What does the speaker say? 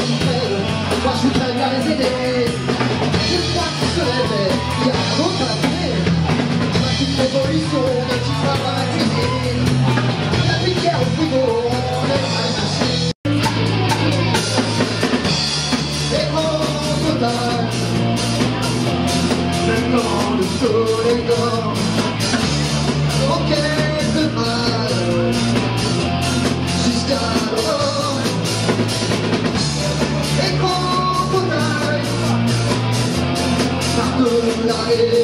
ils crèvent, moi je voudrais bien les aider. Je crois qu'ils se réveillent, il y a un autre à faire. Ma petite révolution, mes petits frères à la cuisine. La petite guerre au frigo, on est à la machine. Et en total, même quand le soleil dort, en quête de mal, jusqu'à l'aurore. Et quand on aille par de l'arrêt,